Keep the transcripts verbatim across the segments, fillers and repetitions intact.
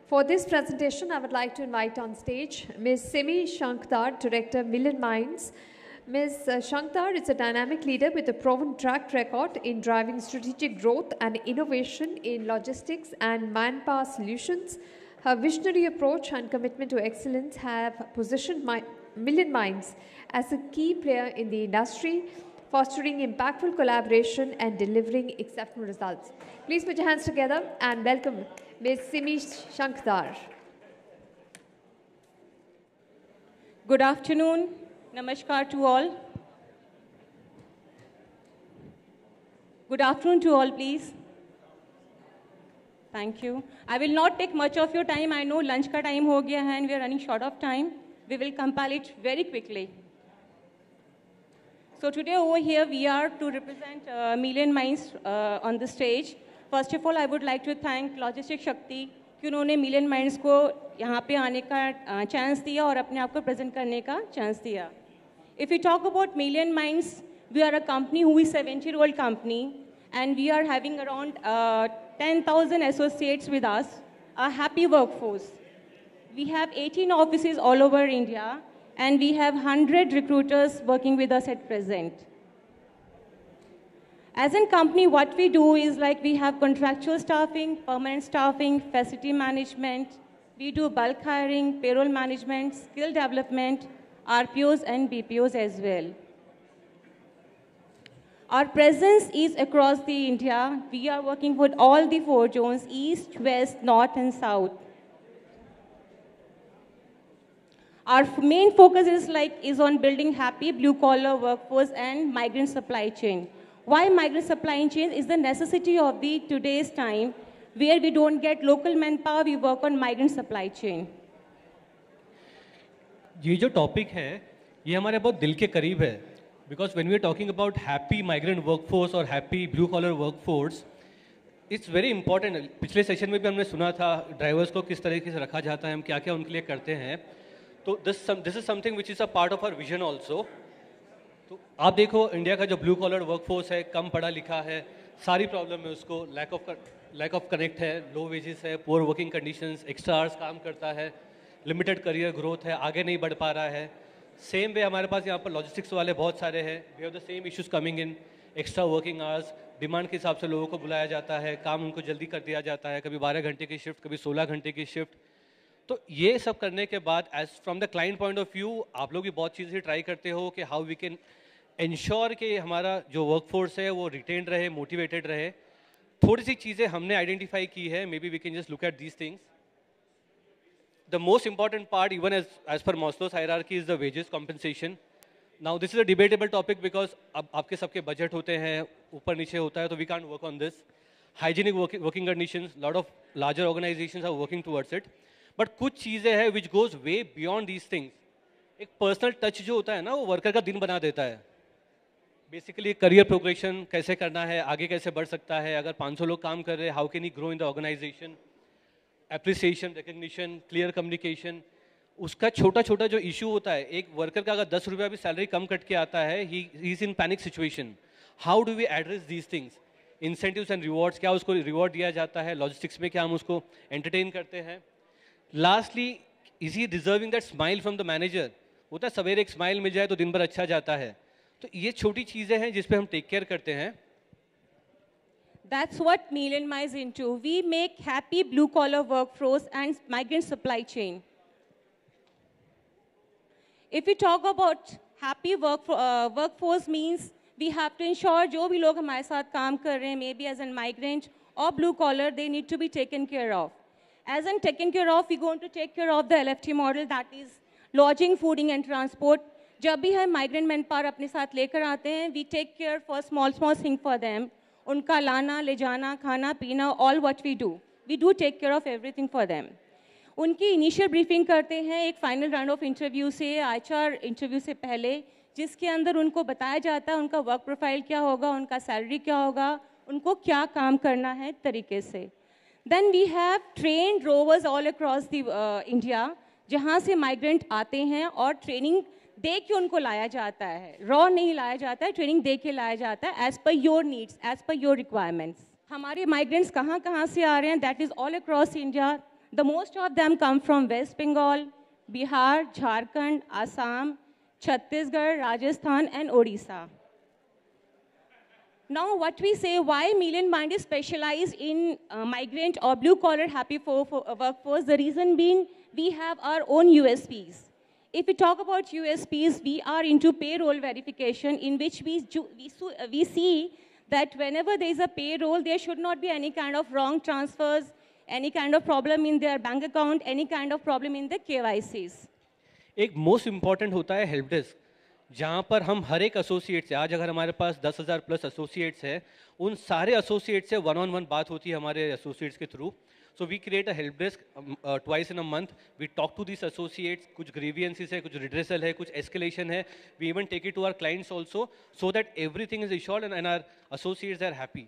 For this presentation, I would like to invite on stage Miz Simi Shankdar, Director, Million Minds. Miz Shankdar is a dynamic leader with a proven track record in driving strategic growth and innovation in logistics and manpower solutions. Her visionary approach and commitment to excellence have positioned my Million Minds as a key player in the industry, fostering impactful collaboration and delivering exceptional results. Please put your hands together and welcome Miz Simi Shankdar. Good afternoon. Namaskar to all. Good afternoon to all, please. Thank you. I will not take much of your time. I know lunch ka time ho gaya hai and we are running short of time. We will compile it very quickly. So today over here we are to represent uh, Million Minds uh, on the stage. First of all, I would like to thank Logistics Shakti कि उन्होंने Million Minds को यहाँ पे आने का chance दिया और अपने आप को present करने का chance दिया. If we talk about Million Minds, we are a company who is a seventy-year-old company and we are having around uh, ten thousand associates with us, a happy workforce. We have eighteen offices all over India and we have one hundred recruiters working with us at present. As a company, what we do is like we have contractual staffing, permanent staffing, facility management. We do bulk hiring, payroll management, skill development, R P Os and B P Os as well. Our presence is across the India. We are working with all the four zones, east, west, north and south. Our main focus is like is on building happy blue collar workforce and migrant supply chain. Why migrant supply chain is the necessity of the today's time where we don't get local manpower, we work on migrant supply chain. ये जो topic है ये हमारे बहुत दिल के करीब है because when we are talking about happy migrant workforce or happy blue collar workforce, it's very important. पिछले सेशन में भी हमने सुना था ड्राइवर्स को किस तरीके से रखा जाता है, हम क्या क्या उनके लिए करते हैं. तो this this is something which is a part of our vision also. तो आप देखो इंडिया का जो ब्लू कॉलर वर्कफोर्स है, कम पढ़ा लिखा है, सारी प्रॉब्लम है उसको, lack of lack of connect है, लो वेजेस है, poor working conditions, extra hours काम करता है, लिमिटेड करियर ग्रोथ है, आगे नहीं बढ़ पा रहा है. सेम वे हमारे पास यहाँ पर लॉजिस्टिक्स वाले बहुत सारे हैं. We have the same issues coming in, extra working hours, demand के हिसाब से लोगों को बुलाया जाता है, काम उनको जल्दी कर दिया जाता है, कभी बारह घंटे की शिफ्ट, कभी सोलह घंटे की शिफ्ट. तो ये सब करने के बाद as from the client point of view आप लोग भी बहुत चीज़ें ट्राई करते हो कि हाउ वी कैन इंश्योर कि हमारा जो वर्कफोर्स है वो रिटेन्ड रहे, मोटिवेटेड रहे. थोड़ी सी चीज़ें हमने आइडेंटिफाई की है, maybe we can just look at these things. The most important part even as as per Maslow's hierarchy is the wages compensation. Now this is a debatable topic because अब आपके सबके budget होते हैं, ऊपर नीचे होता है, तो we can't work on this. Hygienic working conditions, lot of larger organisations are working towards it. But कुछ चीज़ें हैं which goes way beyond these things. एक पर्सनल टच जो होता है ना वो वर्कर का दिन बना देता है. बेसिकली करियर प्रोग्रेशन कैसे करना है, आगे कैसे बढ़ सकता है, अगर पाँच सौ लोग काम कर रहे हैं, how can he grow in the organisation. Appreciation, recognition, clear communication. उसका छोटा छोटा जो इशू होता है, एक वर्कर का अगर दस रुपया भी सैलरी कम कट के आता है, he is in panic situation. How do we address these things. Incentives and rewards, क्या उसको रिवॉर्ड दिया जाता है, लॉजिस्टिक्स में क्या हम उसको एंटरटेन करते हैं. Lastly, is he deserving that smile from the manager. होता है सवेरे एक स्माइल मिल जाए तो दिन भर अच्छा जाता है. तो ये छोटी चीजें हैं जिस पे हम टेक केयर करते हैं. That's what Million Minds into. We make happy blue collar workforce and migrant supply chain. If we talk about happy work uh, workforce means we have to ensure जो भी लोग हमारे साथ काम कर रहे हैं, maybe as a migrant or blue collar, they need to be taken care of. As in taken care of, we're going to take care of the L F T model, that is lodging, fooding and transport. जब भी हम migrant man power अपने साथ लेकर आते हैं, we take care for small small thing for them. उनका लाना, ले जाना, खाना पीना, all what we do, we do take care of everything for them. उनकी इनिशियल ब्रीफिंग करते हैं एक फाइनल राउंड ऑफ इंटरव्यू से, एच आर इंटरव्यू से पहले, जिसके अंदर उनको बताया जाता है उनका वर्क प्रोफाइल क्या होगा, उनका सैलरी क्या होगा, उनको क्या काम करना है तरीके से. Then we have trained rovers all across the India, जहाँ से माइग्रेंट आते हैं और ट्रेनिंग दे के उनको लाया जाता है. रॉ नहीं लाया जाता है, ट्रेनिंग दे के लाया जाता है as per your needs, as per your requirements. हमारे माइग्रेंट्स कहाँ कहाँ से आ रहे हैं, that is all across India. The most of them come from West Bengal, Bihar, Jharkhand, Assam, Chhattisgarh, Rajasthan, and Odisha. Now, what we say, why Million Mind is specialized in uh, migrant or blue-collar happy for, for, uh, workforce, the reason being we have our own U S Ps. If we talk about U S Ps, we are into payroll verification, in which we, we, we see that whenever there is a payroll, there should not be any kind of wrong transfers, any kind of problem in their bank account, any kind of problem in the K Y Cs. एक most important होता है help desk, जहाँ पर हम हर एक associate से, आज अगर हमारे पास दस हज़ार प्लस एसोसिएट्स हैं, उन सारे एसोसिएट से वन ऑन वन बात होती है हमारे एसोसिएट्स के through. So we create a help desk twice in a month. We talk to this associates. कुछ ग्रीवियंसेस है, कुछ रिड्रेसल है, कुछ एस्केलेशन है. We even take it to our clients also, so that everything is assured and, and our associates are happy.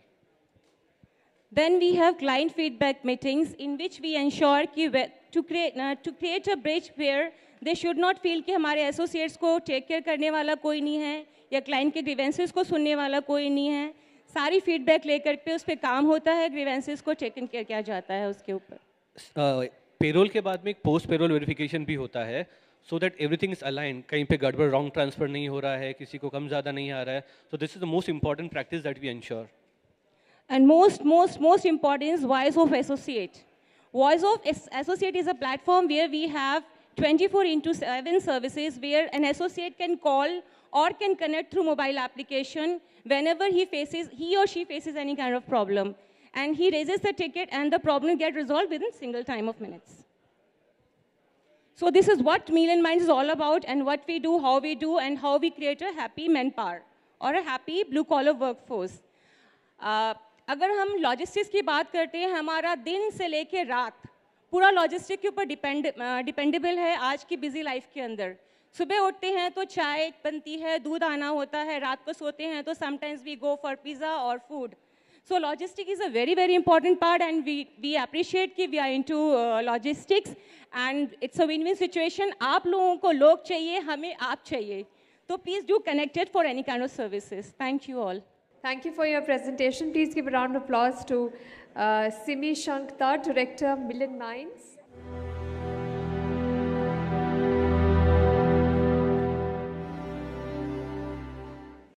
Then we have client feedback meetings in which we ensure कि to create uh, to create a bridge where they should not feel कि हमारे associates को take care करने वाला कोई नहीं है या client के grievances को सुनने वाला कोई नहीं है. सारी feedback लेकर पे उस पे काम होता है, grievances को taken care किया जाता है उसके ऊपर. पेरोल के बाद में एक पोस्ट पेरोल वेरिफिकेशन भी होता है, so that everything is aligned. कहीं पे गड़बड़ wrong transfer नहीं हो रहा है, किसी को कम ज़्यादा नहीं आ रहा है. So this is the most important practice that we ensure. And most, most, most important is Voice of Associate. Voice of Associate is a platform where we have twenty-four into seven services where an associate can call or can connect through mobile application whenever he faces, he or she faces any kind of problem. And he raises the ticket and the problem gets resolved within single time of minutes. So this is what Million Minds is all about and what we do, how we do, and how we create a happy manpower or a happy blue-collar workforce. Uh, अगर हम logistics की बात करते हैं, हमारा दिन से लेके रात पूरा लॉजिस्टिक के ऊपर डिपेंड डिपेंडेबल है आज की बिजी लाइफ के अंदर. सुबह उठते हैं तो चाय बनती है, दूध आना होता है, रात को सोते हैं तो sometimes we go for pizza और food. So logistic is a very very important part and we we appreciate कि we are into logistics and it's a win win situation. आप लोगों को लोग चाहिए, हमें आप चाहिए, तो please do connected for any kind of services. Thank you all. Thank you for your presentation. Please give a round of applause to uh, Simi Shanktar, Director, Million Minds.